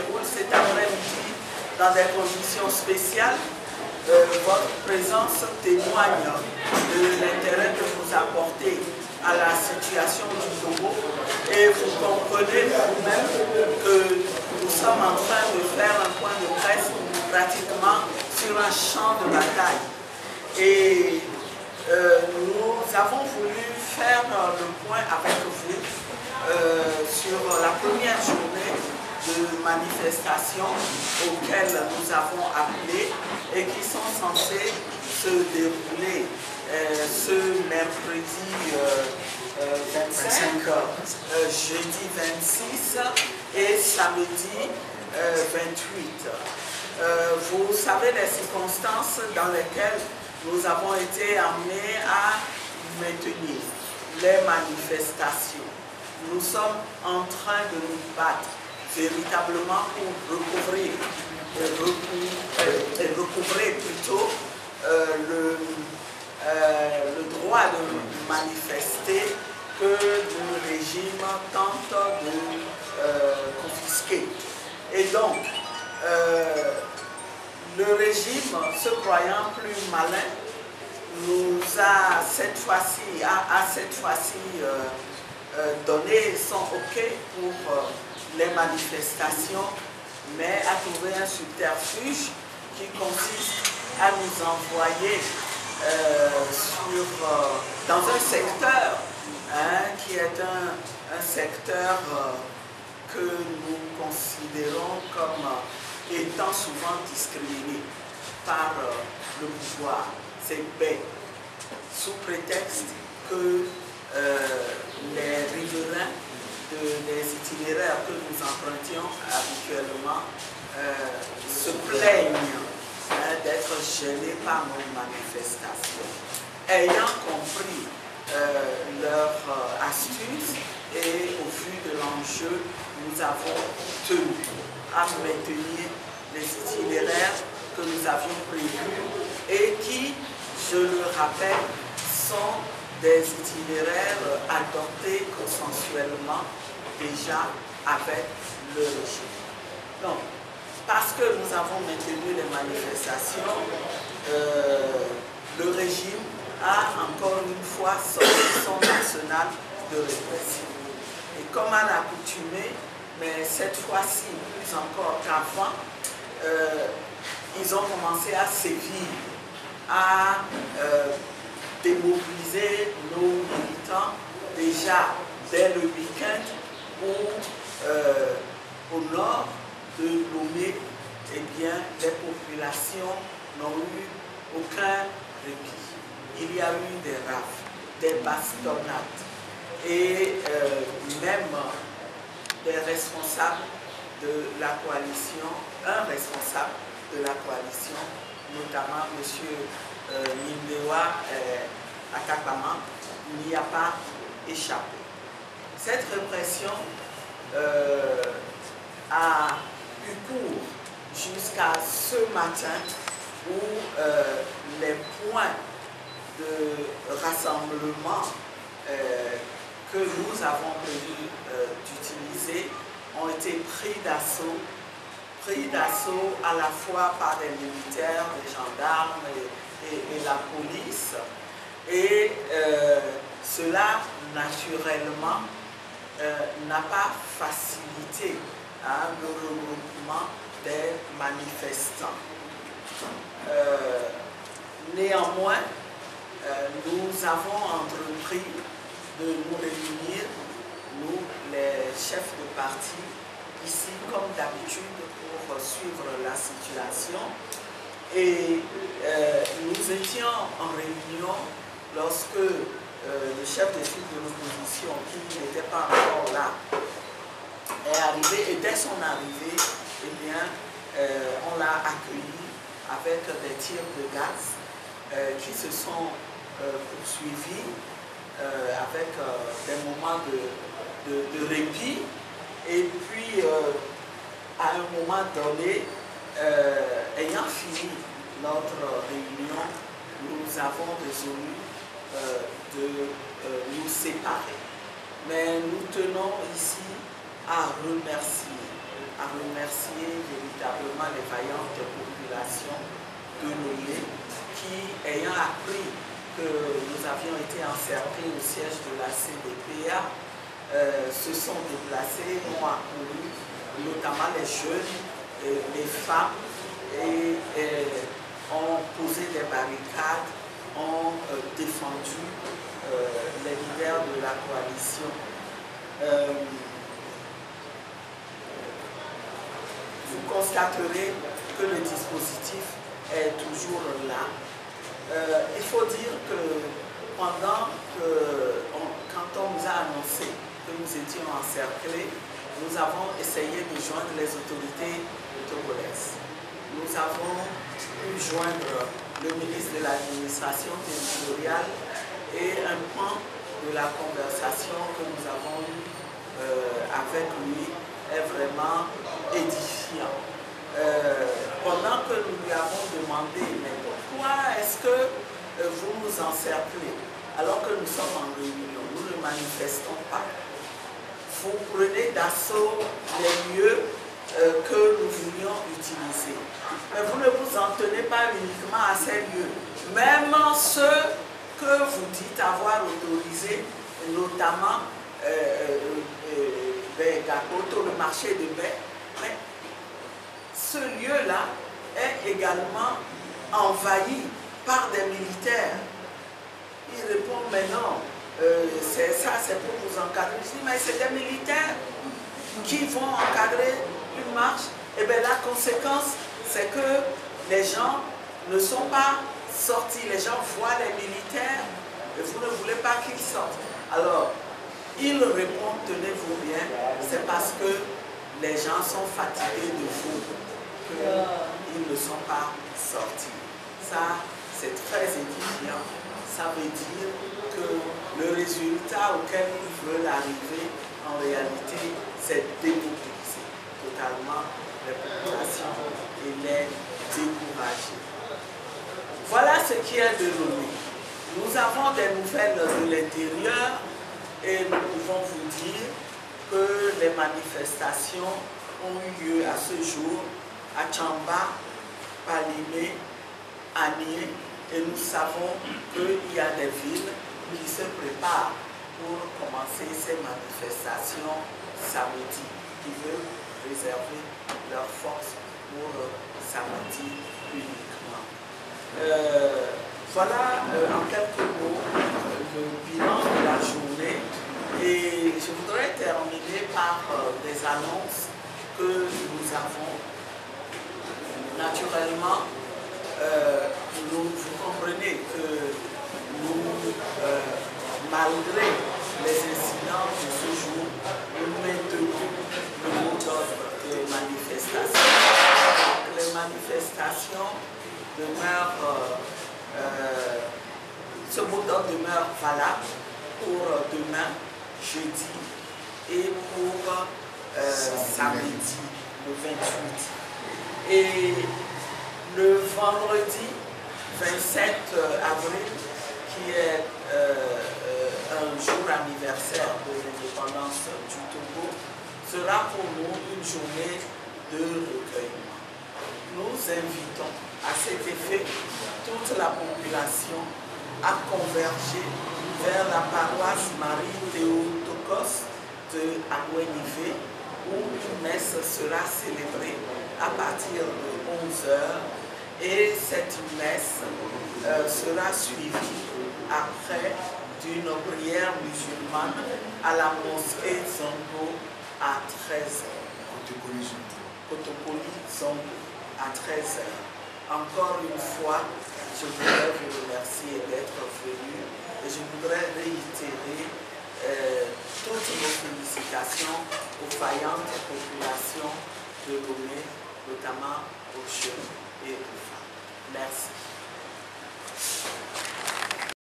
déroule cet après-midi dans des conditions spéciales. Votre présence témoigne de l'intérêt que vous apportez à la situation du Togo et vous comprenez vous-même que nous sommes en train de faire un point de presse pratiquement sur un champ de bataille. Et nous avons voulu faire le point avec vous sur la première journée de manifestations auxquelles nous avons appelé et qui sont censées se dérouler ce mercredi 25, jeudi 26 et samedi 28. Vous savez les circonstances dans lesquelles nous avons été amenés à maintenir les manifestations. Nous sommes en train de nous battre véritablement pour recouvrer plutôt le droit de manifester que le régime tente de confisquer. Et donc, le régime, se croyant plus malin, nous a cette fois-ci donné son OK pour les manifestations, mais a trouvé un subterfuge qui consiste à nous envoyer dans un secteur qui est un secteur que nous considérons comme étant souvent discriminé par le pouvoir. C'est B, sous prétexte que les riverains des itinéraires que nous empruntions habituellement se plaignent d'être gênés par nos manifestations. Ayant compris leur astuce et au vu de l'enjeu, nous avons tenu à maintenir les itinéraires que nous avions prévus et qui, je le rappelle, sont des itinéraires adoptés consensuellement déjà avec le régime. Donc, parce que nous avons maintenu les manifestations, le régime a encore une fois sorti son arsenal de répression. Et comme à l'accoutumée, mais cette fois-ci, plus encore qu'avant, ils ont commencé à sévir, à démobiliser nos militants déjà dès le week-end où au nord de Lomé, eh bien, les populations n'ont eu aucun répit. Il y a eu des rafles, des bastonnades et même des responsables de la coalition, un responsable de la coalition, notamment M. Nindewa Akakama, n'y a pas échappé. Cette répression a eu cours jusqu'à ce matin où les points de rassemblement que nous avons prévu d'utiliser ont été pris d'assaut à la fois par les militaires, les gendarmes et la police. Et cela, naturellement, n'a pas facilité le regroupement des manifestants. Néanmoins, nous avons entrepris de nous réunir, nous, les chefs de parti, ici comme d'habitude pour suivre la situation. Et nous étions en réunion lorsque le chef de file de l'opposition, qui n'était pas encore là, est arrivé. Et dès son arrivée, eh bien, on l'a accueilli avec des tirs de gaz qui se sont poursuivis avec des moments de répit. Et puis, à un moment donné, ayant fini notre réunion, nous avons résolu de nous séparer. Mais nous tenons ici à remercier vaillante population de Lomé qui, ayant appris que nous avions été encerclés au siège de la CDPA, se sont déplacés, ont accouru, notamment les jeunes, les femmes, et ont posé des barricades, ont défendu les leaders de la coalition. Vous constaterez que le dispositif est toujours là. Il faut dire que quand on nous a annoncé que nous étions encerclés, nous avons essayé de joindre les autorités togolaises. Nous avons pu joindre le ministre de l'administration territoriale et un pan de la conversation que nous avons eue avec lui est vraiment édifiant. Pendant que nous lui avons demandé, mais pourquoi est-ce que vous nous encerclez alors que nous sommes en réunion, nous ne manifestons pas? Vous prenez d'assaut les lieux que nous voulions utiliser. Mais vous ne vous en tenez pas uniquement à ces lieux. Même ceux que vous dites avoir autorisés, notamment le marché de mai, mais ce lieu-là est également envahi par des militaires. Il répond, mais non, c'est ça, c'est pour vous encadrer. Je dis, mais c'est des militaires qui vont encadrer une marche. Et bien la conséquence, c'est que les gens ne sont pas sortis. Les gens voient les militaires et vous ne voulez pas qu'ils sortent. Alors, il répond, tenez-vous bien, c'est parce que les gens sont fatigués de vous qu'ils ne sont pas sortis. Ça, c'est très édifiant. Ça veut dire que le résultat auquel ils veulent arriver, en réalité, c'est démobiliser totalement les populations et les décourager. Voilà ce qui est de Lomé. Nous avons des nouvelles de l'intérieur et nous pouvons vous dire que les manifestations ont eu lieu à ce jour à Tchamba, Palimé, Anié, et nous savons qu'il y a des villes qui se préparent pour commencer ces manifestations samedi, qui veulent réserver leurs forces pour samedi uniquement. Voilà en quelques mots le bilan de la journée et je voudrais terminer par des annonces que nous avons. Naturellement, vous comprenez que nous, malgré les incidents de ce jour, nous maintenons le mot d'ordre des manifestations. Donc, les manifestations demeurent, ce mot d'ordre demeure valable pour demain, jeudi, et pour samedi, le 28. Et le vendredi 27 avril, qui est un jour anniversaire de l'indépendance du Togo, sera pour nous une journée de recueillement. Nous invitons à cet effet toute la population à converger vers la paroisse Marie-Théotokos de Agwenivé, où une messe sera célébrée à partir de 11 heures et cette messe sera suivie après d'une prière musulmane à la mosquée Zongo à 13 heures. Kotokoli Zongo à 13 heures. Encore une fois, je voudrais vous remercier d'être venus et je voudrais réitérer toutes nos félicitations aux vaillantes populations de Lomé, notamment aux jeunes et aux femmes. Merci.